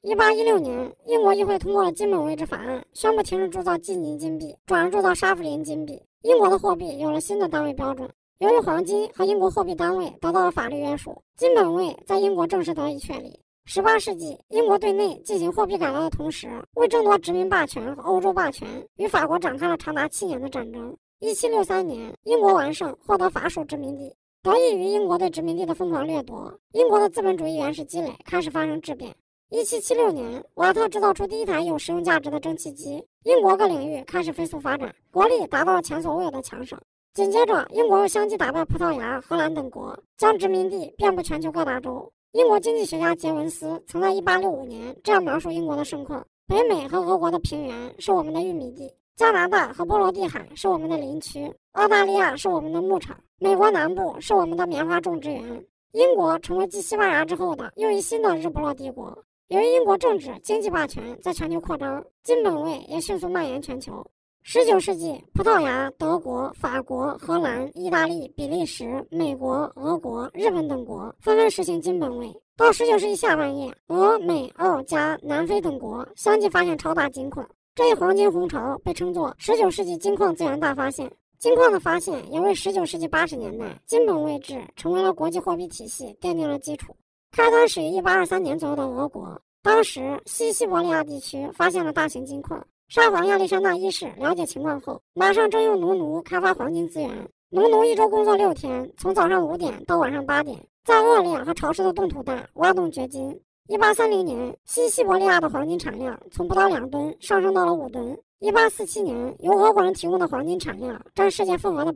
1816年，英国议会通过了金本位制法案，宣布停止铸造季尼金币，转而铸造沙弗林金币。英国的货币有了新的单位标准。由于黄金和英国货币单位得到了法律约束，金本位在英国正式得以确立。18世纪，英国对内进行货币改革的同时，为争夺殖民霸权和欧洲霸权，与法国展开了长达7年的战争。1763年，英国完胜，获得法属殖民地。得益于英国对殖民地的疯狂掠夺，英国的资本主义原始积累开始发生质变。1776年，瓦特制造出第一台有实用价值的蒸汽机，英国各领域开始飞速发展，国力达到了前所未有的强盛。紧接着，英国又相继打败葡萄牙、荷兰等国，将殖民地遍布全球各大洲。英国经济学家杰文斯曾在1865年这样描述英国的盛况：北美和俄国的平原是我们的玉米地，加拿大和波罗的海是我们的林区，澳大利亚是我们的牧场，美国南部是我们的棉花种植园。英国成为继西班牙之后的又一新的日不落帝国。由于英国政治经济霸权在全球扩张，金本位也迅速蔓延全球。19世纪，葡萄牙、德国、法国、荷兰、意大利、比利时、美国、俄国、日本等国纷纷实行金本位。到19世纪下半叶，俄、美、澳、加、南非等国相继发现超大金矿。这一黄金红潮被称作19世纪金矿资源大发现。金矿的发现也为19世纪80年代金本位制成为了国际货币体系奠定了基础。开端始于1823年左右的俄国，当时西伯利亚地区发现了大型金矿。沙皇亚历山大一世了解情况后，马上征用奴开发黄金资源。奴一周工作6天，从早上5点到晚上8点，在恶劣和潮湿的冻土带挖洞掘金。1830年，西伯利亚的黄金产量从不到2吨上升到了5吨。1847年，由俄国人提供的黄金产量占世界份额的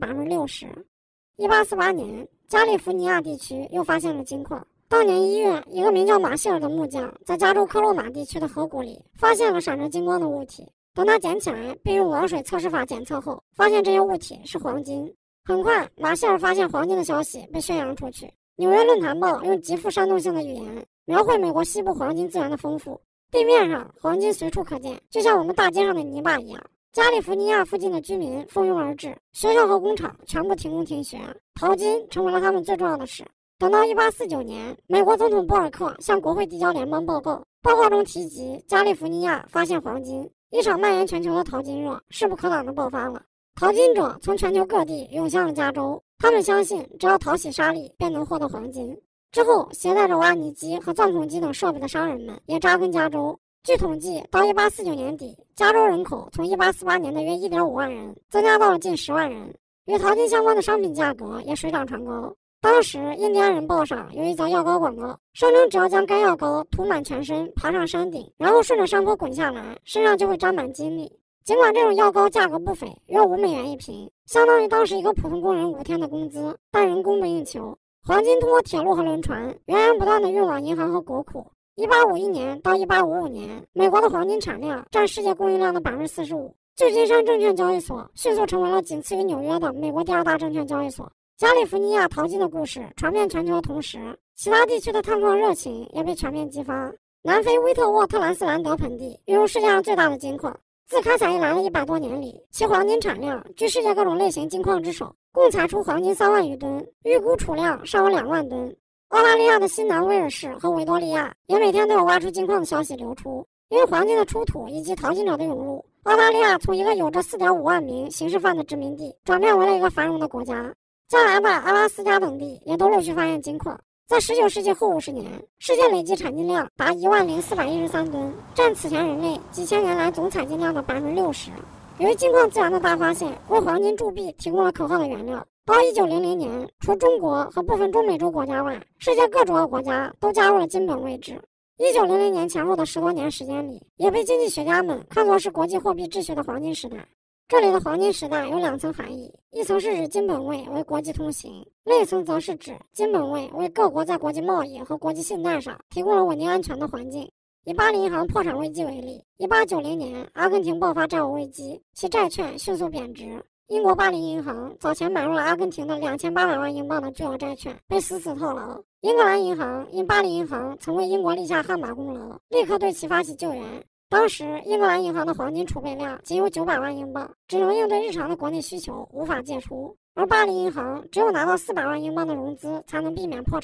60%。1848年，加利福尼亚地区又发现了金矿。当年1月，一个名叫马歇尔的木匠在加州科洛马地区的河谷里发现了闪着金光的物体。等他捡起来并用冷水测试法检测后，发现这些物体是黄金。很快，马歇尔发现黄金的消息被宣扬出去。纽约论坛报用极富煽动性的语言描绘美国西部黄金资源的丰富。地面上黄金随处可见，就像我们大街上的泥巴一样。加利福尼亚附近的居民蜂拥而至，学校和工厂全部停工停学，淘金成为了他们最重要的事。等到1849年，美国总统波尔克向国会递交联邦报告，报告中提及加利福尼亚发现黄金。一场蔓延全球的淘金热势不可挡地爆发了，淘金者从全球各地涌向了加州，他们相信只要淘洗沙粒便能获得黄金。之后，携带着挖泥机和钻孔机等设备的商人们也扎根加州。据统计，到1849年底，加州人口从1848年的约1.5万人增加到了近10万人，与淘金相关的商品价格也水涨船高。当时，《印第安人报》上有一则药膏广告，声称只要将该药膏涂满全身，爬上山顶，然后顺着山坡滚下来，身上就会沾满金粒。尽管这种药膏价格不菲，约5美元一瓶，相当于当时一个普通工人5天的工资，但人供不应求。黄金通过铁路和轮船源源不断地运往银行和国库。1851年到1855年，美国的黄金产量占世界供应量的45%。旧金山证券交易所迅速成为了仅次于纽约的美国第2大证券交易所。加利福尼亚淘金的故事传遍全球的同时，其他地区的探矿热情也被全面激发。南非威特沃特兰斯兰德盆地拥有世界上最大的金矿，自开采以来的100多年里，其黄金产量居世界各种类型金矿之首，共采出黄金3万余吨，预估储量尚有2万吨。澳大利亚的新南威尔士和维多利亚也每天都有挖出金矿的消息流出。因为黄金的出土以及淘金者的涌入，澳大利亚从一个有着4.5万名刑事犯的殖民地转变为了一个繁荣的国家。加拿大、阿拉斯加等地也都陆续发现金矿。在19世纪后50年，世界累计产金量达10413吨，占此前人类几千年来总采金量的60%。由于金矿资源的大发现，为黄金铸币提供了可靠的原料。到1900年，除中国和部分中美洲国家外，世界各主要国家都加入了金本位制。1900年前后的10多年时间里，也被经济学家们看作是国际货币秩序的黄金时代。这里的黄金时代有2层含义，一层是指金本位为国际通行，另一层则是指金本位为各国在国际贸易和国际信贷上提供了稳定安全的环境。以巴黎银行破产危机为例，1890年阿根廷爆发债务危机，其债券迅速贬值。英国巴黎银行早前买入了阿根廷的2800万英镑的巨额债券，被死死套牢。英格兰银行因巴黎银行曾为英国立下汗马功劳，立刻对其发起救援。当时英格兰银行的黄金储备量仅有900万英镑，只能应对日常的国内需求，无法借出。而巴黎银行只有拿到400万英镑的融资才能避免破产。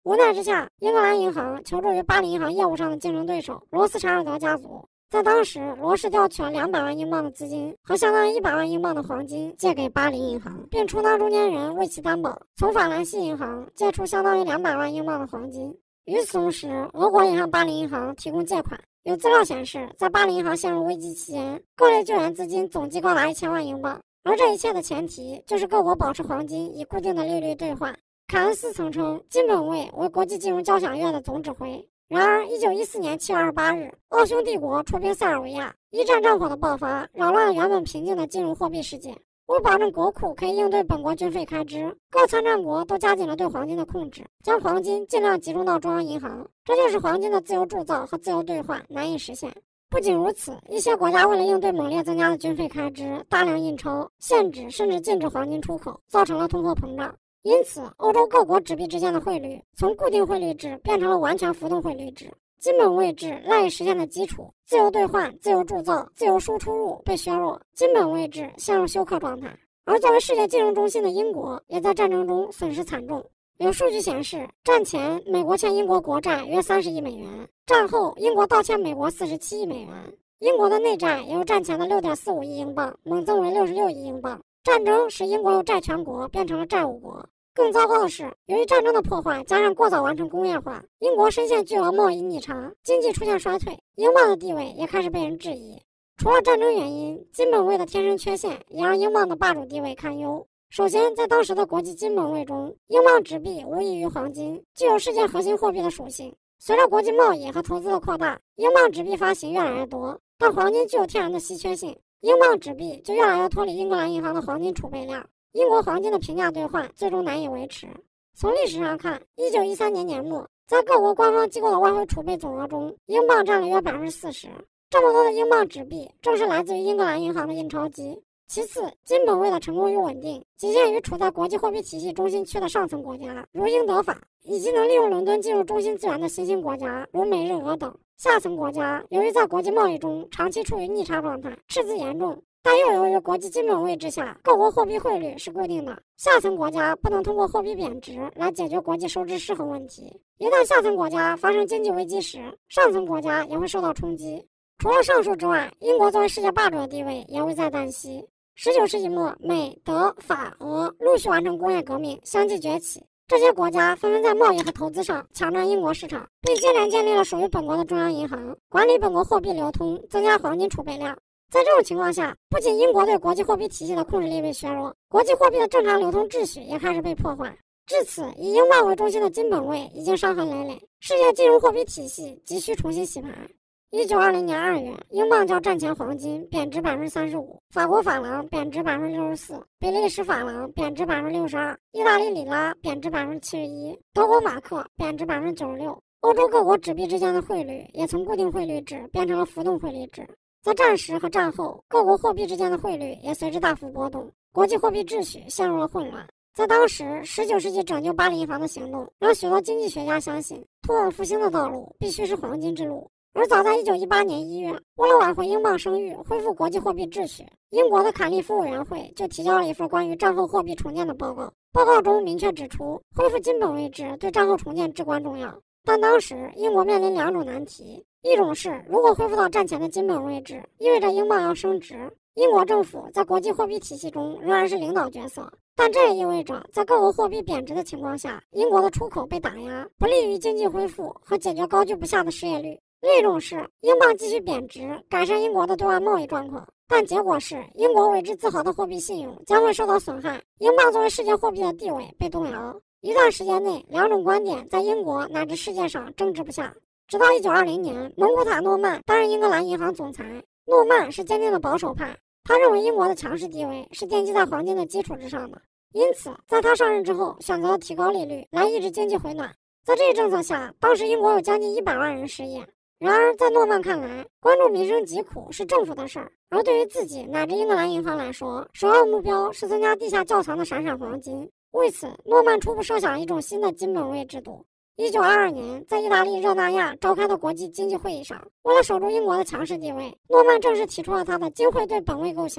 无奈之下，英格兰银行求助于巴黎银行业务上的竞争对手罗斯柴尔德家族。在当时，罗氏调取了200万英镑的资金和相当于100万英镑的黄金借给巴黎银行，并充当中间人为其担保，从法兰西银行借出相当于200万英镑的黄金。与此同时，俄国也向巴黎银行提供借款。有资料显示，在巴黎银行陷入危机期间，各类救援资金总计高达1000万英镑。而这一切的前提就是各国保持黄金以固定的利率兑换。凯恩斯曾称金本位为国际金融交响乐的总指挥。然而1914年7月28日，奥匈帝国出兵塞尔维亚，一战战火的爆发扰乱了原本平静的金融货币世界。为保证国库可以应对本国军费开支，各参战国都加紧了对黄金的控制，将黄金尽量集中到中央银行，这就是黄金的自由铸造和自由兑换难以实现。不仅如此，一些国家为了应对猛烈增加的军费开支，大量印钞、限制甚至禁止黄金出口，造成了通货膨胀。因此，欧洲各国纸币之间的汇率从固定汇率制变成了完全浮动汇率制，金本位制赖以实现的基础——自由兑换、自由铸造、自由输出入被削弱，金本位制陷入休克状态。而作为世界金融中心的英国，也在战争中损失惨重。有数据显示，战前美国欠英国国债约30亿美元，战后英国倒欠美国47亿美元。英国的内债也由战前的6.45亿英镑猛增为66亿英镑。战争使英国由债权国变成了债务国。更糟糕的是，由于战争的破坏加上过早完成工业化，英国深陷巨额贸易逆差，经济出现衰退，英镑的地位也开始被人质疑。除了战争原因，金本位的天生缺陷也让英镑的霸主地位堪忧。首先，在当时的国际金本位中，英镑纸币无异于黄金，具有世界核心货币的属性。随着国际贸易和投资的扩大，英镑纸币发行越来越多，但黄金具有天然的稀缺性，英镑纸币就越来越脱离英格兰银行的黄金储备量，英国黄金的平价兑换最终难以维持。从历史上看，1913年年末，在各国官方机构的外汇储备总额中，英镑占了约40%。这么多的英镑纸币正是来自于英格兰银行的印钞机。其次，金本位的成功与稳定仅限于处在国际货币体系中心区的上层国家，如英德法，以及能利用伦敦进入中心资源的新兴国家，如美日俄等。下层国家由于在国际贸易中长期处于逆差状态，赤字严重，但又由于国际金本位之下，各国货币汇率是固定的，下层国家不能通过货币贬值来解决国际收支失衡问题。一旦下层国家发生经济危机时，上层国家也会受到冲击。除了上述之外，英国作为世界霸主的地位也危在旦夕。19世纪末，美、德、法、俄陆续完成工业革命，相继崛起。这些国家纷纷在贸易和投资上抢占英国市场，并接连建立了属于本国的中央银行，管理本国货币流通，增加黄金储备量。在这种情况下，不仅英国对国际货币体系的控制力被削弱，国际货币的正常流通秩序也开始被破坏。至此，以英镑为中心的金本位已经伤痕累累，世界金融货币体系急需重新洗牌。1920年2月，英镑较战前黄金贬值35%，法国法郎贬值64%，比利时法郎贬值62%，意大利里拉贬值71%，德国马克贬值96%。欧洲各国纸币之间的汇率也从固定汇率制变成了浮动汇率制。在战时和战后，各国货币之间的汇率也随之大幅波动，国际货币秩序陷入了混乱。在当时，19世纪拯救巴黎银行的行动让许多经济学家相信，通往复兴的道路必须是黄金之路。而早在1918年1月，为了挽回英镑声誉，恢复国际货币秩序，英国的坎利夫委员会就提交了一份关于战后货币重建的报告。报告中明确指出，恢复金本位制对战后重建至关重要。但当时英国面临2种难题，一种是如果恢复到战前的金本位制，意味着英镑要升值，英国政府在国际货币体系中仍然是领导角色，但这也意味着在各国货币贬值的情况下，英国的出口被打压，不利于经济恢复和解决高居不下的失业率。另一种是英镑继续贬值，改善英国的对外贸易状况，但结果是英国为之自豪的货币信用将会受到损害，英镑作为世界货币的地位被动摇。一段时间内，2种观点在英国乃至世界上争执不下，直到1920年，蒙古塔诺曼担任英格兰银行总裁。诺曼是坚定的保守派，他认为英国的强势地位是奠基在黄金的基础之上的，因此在他上任之后选择了提高利率来抑制经济回暖。在这一政策下，当时英国有将近100万人失业。然而在诺曼看来，关注民生疾苦是政府的事儿，而对于自己乃至英格兰银行来说，首要目标是增加地下窖藏的闪闪黄金。为此，诺曼初步设想了一种新的金本位制度。1922年，在意大利热那亚召开的国际经济会议上，为了守住英国的强势地位，诺曼正式提出了他的金汇兑本位构想。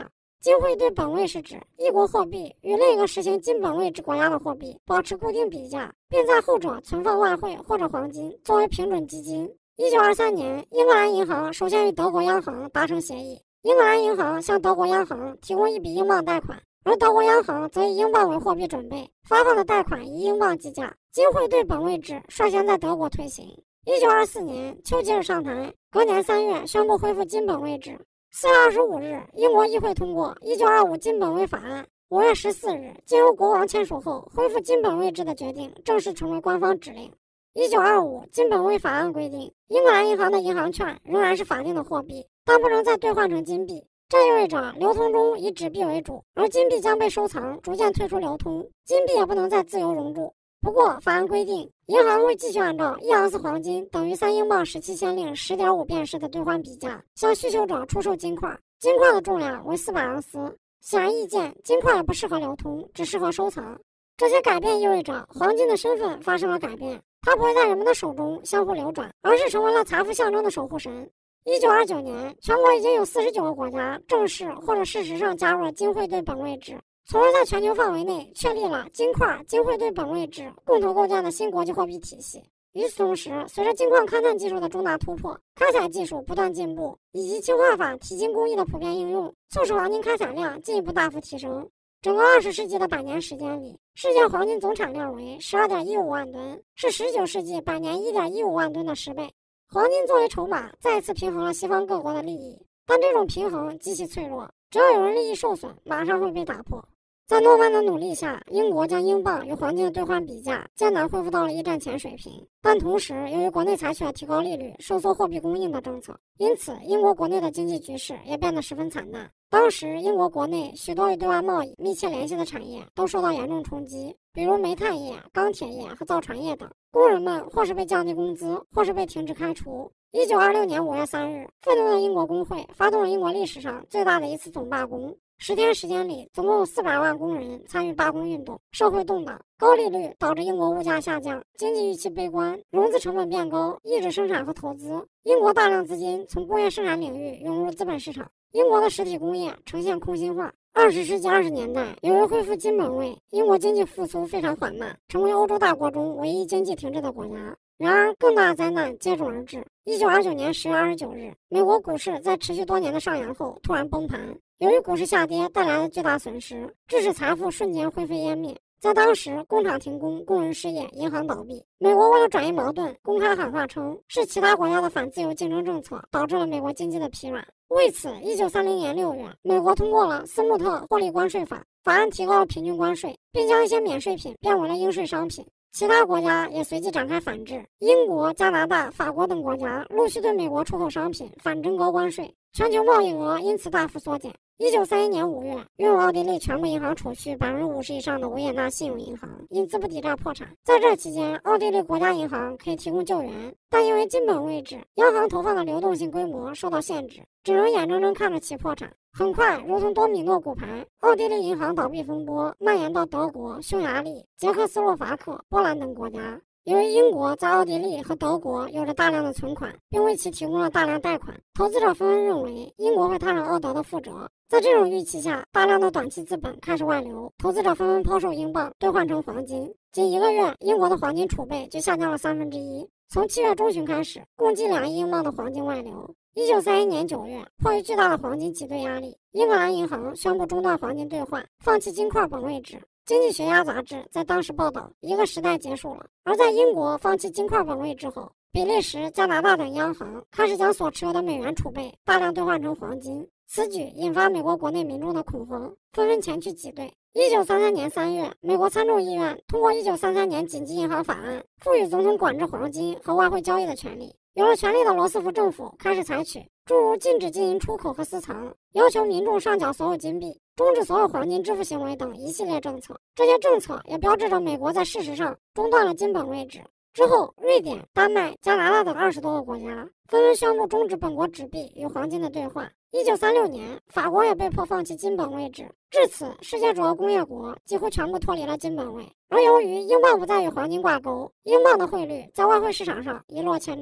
金汇兑本位是指一国货币与另一个实行金本位制国家的货币保持固定比价，并在后者存放外汇或者黄金作为平准基金。1923年，英格兰银行首先与德国央行达成协议，英格兰银行向德国央行提供1笔英镑贷款，而德国央行则以英镑为货币准备，发放的贷款以英镑计价。金汇兑本位制率先在德国推行。1924年，丘吉尔上台，隔年3月宣布恢复金本位制。4月25日，英国议会通过1925金本位法案。5月14日，经由国王签署后，恢复金本位制的决定正式成为官方指令。1925金本位法案规定，英格兰银行的银行券仍然是法定的货币，但不能再兑换成金币。这意味着流通中以纸币为主，而金币将被收藏，逐渐退出流通，金币也不能再自由熔铸。不过，法案规定，银行会继续按照1盎司黄金等于3英镑17先令 10.5 便士的兑换比价，向需求者出售金块。金块的重量为400盎司。显而易见，金块也不适合流通，只适合收藏。这些改变意味着黄金的身份发生了改变，它不会在人们的手中相互流转，而是成为了财富象征的守护神。1929年，全国已经有49个国家正式或者事实上加入了金汇兑本位制，从而在全球范围内确立了金块、金汇兑本位制共同构建的新国际货币体系。与此同时，随着金矿勘探技术的重大突破，开采技术不断进步，以及氢化法提金工艺的普遍应用，促使黄金开采量进一步大幅提升。整个20世纪的100年时间里，世界黄金总产量为 12.15 万吨，是19世纪百年 1.15 万吨的10倍。黄金作为筹码，再次平衡了西方各国的利益，但这种平衡极其脆弱，只要有人利益受损，马上会被打破。在诺曼的努力下，英国将英镑与黄金的兑换比价艰难恢复到了一战前水平，但同时由于国内采取了提高利率、收缩货币供应的政策，因此英国国内的经济局势也变得十分惨淡。当时英国国内许多与对外贸易密切联系的产业都受到严重冲击，比如煤炭业、钢铁业和造船业等，工人们或是被降低工资，或是被停职开除。1926年5月3日，愤怒的英国工会发动了英国历史上最大的一次总罢工。10天时间里，总共有400万工人参与罢工运动，社会动荡。高利率导致英国物价下降，经济预期悲观，融资成本变高，抑制生产和投资。英国大量资金从工业生产领域涌入资本市场，英国的实体工业呈现空心化。20世纪20年代，由于恢复金本位，英国经济复苏非常缓慢，成为欧洲大国中唯一经济停滞的国家。然而，更大的灾难接踵而至。1929年10月29日，美国股市在持续多年的上扬后突然崩盘。由于股市下跌带来的巨大损失，致使财富瞬间灰飞烟灭。在当时，工厂停工，工人失业，银行倒闭。美国为了转移矛盾，公开喊话称是其他国家的反自由竞争政策导致了美国经济的疲软。为此，1930年6月，美国通过了斯穆特获利关税法，法案提高了平均关税，并将一些免税品变为了应税商品。其他国家也随即展开反制，英国、加拿大、法国等国家陆续对美国出口商品反征高关税，全球贸易额因此大幅缩减。1931年5月，拥有奥地利全部银行储蓄 50% 以上的维也纳信用银行因资不抵债破产。在这期间，奥地利国家银行可以提供救援，但因为金本位制，央行投放的流动性规模受到限制，只能眼睁睁看着其破产。很快，如同多米诺骨牌，奥地利银行倒闭风波蔓延到德国、匈牙利、捷克斯洛伐克、波兰等国家。由于英国在奥地利和德国有着大量的存款，并为其提供了大量贷款，投资者纷纷认为英国会踏上奥德的覆辙。在这种预期下，大量的短期资本开始外流，投资者纷纷抛售英镑兑换成黄金。仅1个月，英国的黄金储备就下降了1/3。从7月中旬开始，共计2亿英镑的黄金外流。1931年9月，迫于巨大的黄金挤兑压力，英格兰银行宣布中断黄金兑换，放弃金块本位制。经济学家杂志在当时报道，一个时代结束了。而在英国放弃金块本位之后，比利时、加拿大等央行开始将所持有的美元储备大量兑换成黄金，此举引发美国国内民众的恐慌，纷纷前去挤兑。1933年3月，美国参众议院通过1933年紧急银行法案，赋予总统管制黄金和外汇交易的权利。有了权利的罗斯福政府开始采取诸如禁止金银出口和私藏、要求民众上缴所有金币、终止所有黄金支付行为等一系列政策。这些政策也标志着美国在事实上中断了金本位制。之后，瑞典、丹麦、加拿大等20多个国家纷纷宣布终止本国纸币与黄金的兑换。1936年，法国也被迫放弃金本位制。至此，世界主要工业国几乎全部脱离了金本位。而由于英镑不再与黄金挂钩，英镑的汇率在外汇市场上一落千丈。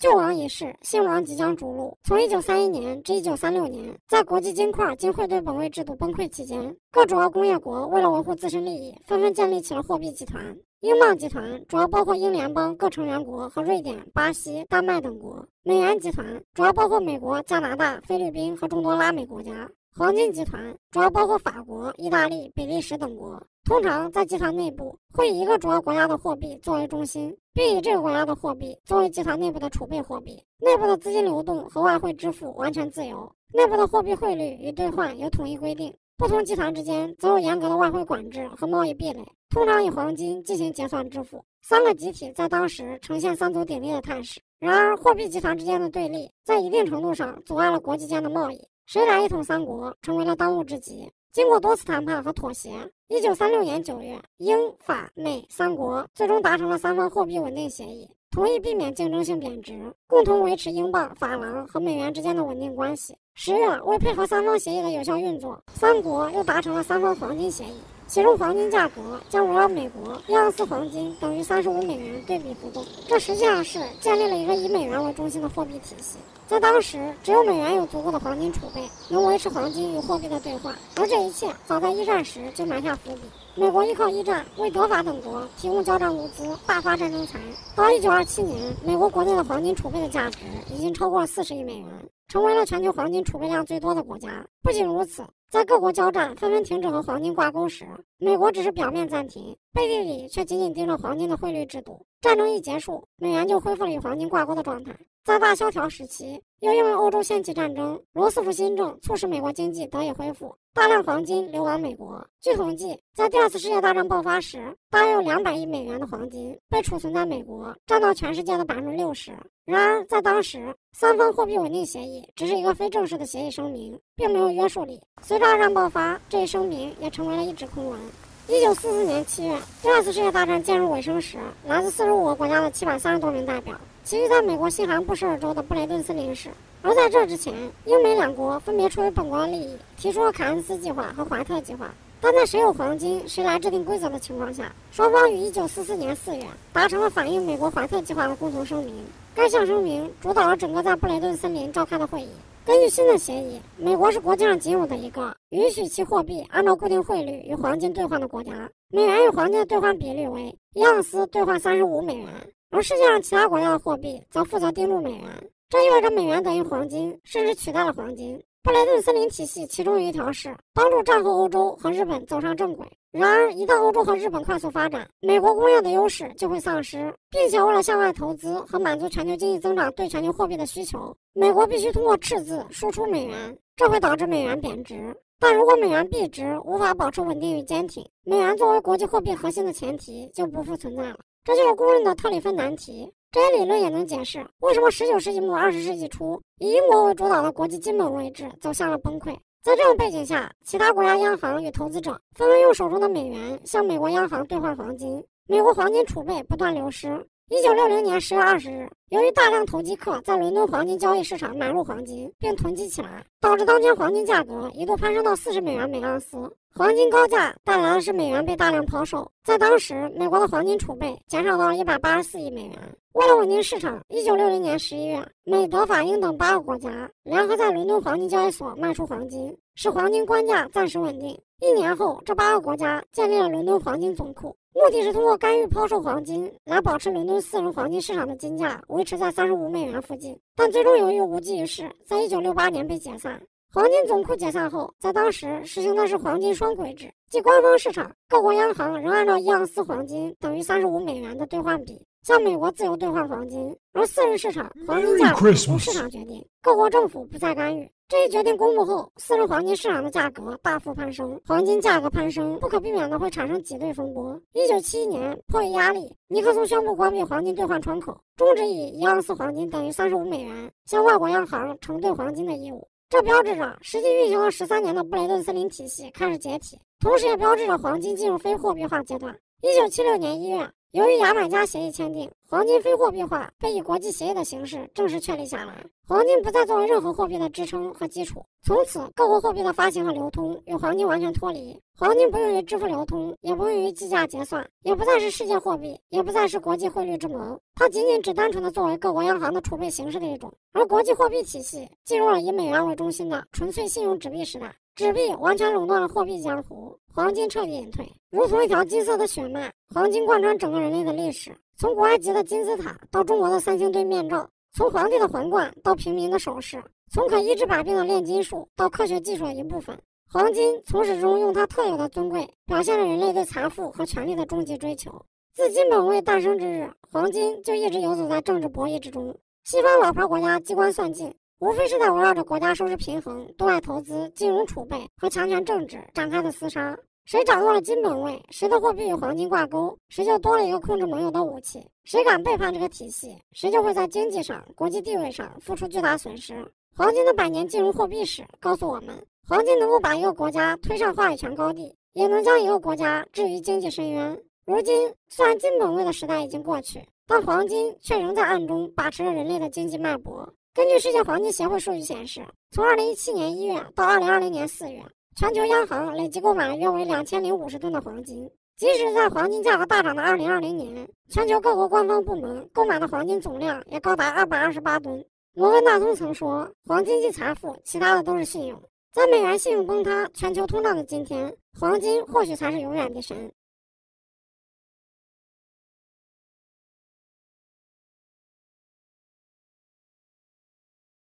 旧王已逝，新王即将逐鹿。从1931年至1936年，在国际金块经汇兑本位制度崩溃期间，各主要工业国为了维护自身利益，纷纷建立起了货币集团。英镑集团主要包括英联邦各成员国和瑞典、巴西、丹麦等国。美元集团主要包括美国、加拿大、菲律宾和众多拉美国家。黄金集团主要包括法国、意大利、比利时等国。通常在集团内部会以一个主要国家的货币作为中心，并以这个国家的货币作为集团内部的储备货币。内部的资金流动和外汇支付完全自由，内部的货币汇率与兑换有统一规定。不同集团之间则有严格的外汇管制和贸易壁垒，通常以黄金进行结算支付。三个集体在当时呈现三足鼎立的态势。然而，货币集团之间的对立在一定程度上阻碍了国际间的贸易，谁来一统三国成为了当务之急。经过多次谈判和妥协，1936年9月，英法美三国最终达成了三方货币稳定协议，同意避免竞争性贬值，共同维持英镑、法郎和美元之间的稳定关系。10月，为配合三方协议的有效运作，三国又达成了三方黄金协议，其中黄金价格将围绕美国1盎司黄金等于35美元对比浮动。这实际上是建立了一个以美元为中心的货币体系。在当时，只有美元有足够的黄金储备，能维持黄金与货币的兑换，而这一切早在一战时就埋下伏笔。美国依靠一战为德法等国提供交战物资，大发战争财。到1927年，美国国内的黄金储备的价值已经超过了40亿美元，成为了全球黄金储备量最多的国家。不仅如此，在各国交战纷纷停止和黄金挂钩时，美国只是表面暂停，背地里却紧紧盯着黄金的汇率制度。战争一结束，美元就恢复了与黄金挂钩的状态。在大萧条时期，又因为欧洲掀起战争，罗斯福新政促使美国经济得以恢复，大量黄金流往美国。据统计，在第二次世界大战爆发时，大约有200亿美元的黄金被储存在美国，占到全世界的60%。然而，在当时，三方货币稳定协议只是一个非正式的协议声明，并没有约束力。随着二战爆发，这一声明也成为了一纸空文。1944年7月，第二次世界大战渐入尾声时，来自45个国家的730多名代表齐聚在美国西韩布什尔州的布雷顿森林市。而在这之前，英美两国分别出于本国的利益，提出了凯恩斯计划和怀特计划。但在谁有黄金谁来制定规则的情况下，双方于1944年4月达成了反映美国怀特计划的共同声明。该项声明主导了整个在布雷顿森林召开的会议。根据新的协议，美国是国际上仅有的一个允许其货币按照固定汇率与黄金兑换的国家。美元与黄金的兑换比率为1盎司兑换35美元，而世界上其他国家的货币则负责盯住美元。这意味着美元等于黄金，甚至取代了黄金。布雷顿森林体系其中有一条是帮助战后欧洲和日本走上正轨。然而，一旦欧洲和日本快速发展，美国工业的优势就会丧失，并且为了向外投资和满足全球经济增长对全球货币的需求，美国必须通过赤字输出美元，这会导致美元贬值。但如果美元币值无法保持稳定与坚挺，美元作为国际货币核心的前提就不复存在了。这就是公认的特里芬难题。这些理论也能解释为什么19世纪末20世纪初以英国为主导的国际金本位制走向了崩溃。在这种背景下，其他国家央行与投资者纷纷用手中的美元向美国央行兑换黄金，美国黄金储备不断流失。1960年10月20日，由于大量投机客在伦敦黄金交易市场买入黄金并囤积起来，导致当前黄金价格一度攀升到40美元每盎司。黄金高价带来的是美元被大量抛售，在当时，美国的黄金储备减少到了184亿美元。为了稳定市场，1960年11月，美、德、法、英等8个国家联合在伦敦黄金交易所卖出黄金，使黄金官价暂时稳定。1年后，这8个国家建立了伦敦黄金总库，目的是通过干预抛售黄金来保持伦敦私人黄金市场的金价维持在35美元附近，但最终由于无济于事，在1968年被解散。黄金总库解散后，在当时实行的是黄金双轨制，即官方市场各国央行仍按照1盎司黄金等于35美元的兑换比向美国自由兑换黄金，而私人市场黄金价格由市场决定，各国政府不再干预。这一决定公布后，私人黄金市场的价格大幅攀升，黄金价格攀升不可避免的会产生挤兑风波。1971年，迫于压力，尼克松宣布关闭黄金兑换窗口，终止以1盎司黄金等于35美元向外国央行承兑黄金的义务。这标志着实际运行了13年的布雷顿森林体系开始解体，同时也标志着黄金进入非货币化阶段。1976年1月， 由于牙买加协议签订，黄金非货币化被以国际协议的形式正式确立下来，黄金不再作为任何货币的支撑和基础。从此，各国货币的发行和流通与黄金完全脱离，黄金不用于支付流通，也不用于计价结算，也不再是世界货币，也不再是国际汇率之盟，它仅仅只单纯的作为各国央行的储备形式的一种。而国际货币体系进入了以美元为中心的纯粹信用纸币时代，纸币完全垄断了货币江湖，黄金彻底隐退，如同一条金色的血脉，黄金贯穿整个人类的历史，从古埃及的金字塔到中国的三星堆面罩，从皇帝的皇冠到平民的首饰，从可医治百病的炼金术到科学技术的一部分，黄金从始至终用它特有的尊贵，表现了人类对财富和权力的终极追求。自金本位诞生之日，黄金就一直游走在政治博弈之中。西方老牌国家机关算尽，无非是在围绕着国家收支平衡、对外投资、金融储备和强权政治展开的厮杀。谁掌握了金本位，谁的货币与黄金挂钩，谁就多了一个控制盟友的武器。谁敢背叛这个体系，谁就会在经济上、国际地位上付出巨大损失。黄金的100年金融货币史告诉我们，黄金能够把一个国家推上话语权高地，也能将一个国家置于经济深渊。如今，虽然金本位的时代已经过去，但黄金却仍在暗中把持着人类的经济脉搏。根据世界黄金协会数据显示，从2017年1月到2020年4月，全球央行累计购买了约为2050吨的黄金。即使在黄金价格大涨的2020年，全球各国官方部门购买的黄金总量也高达228吨。罗文大通曾说，黄金即财富，其他的都是信用。在美元信用崩塌、全球通胀的今天，黄金或许才是永远的神。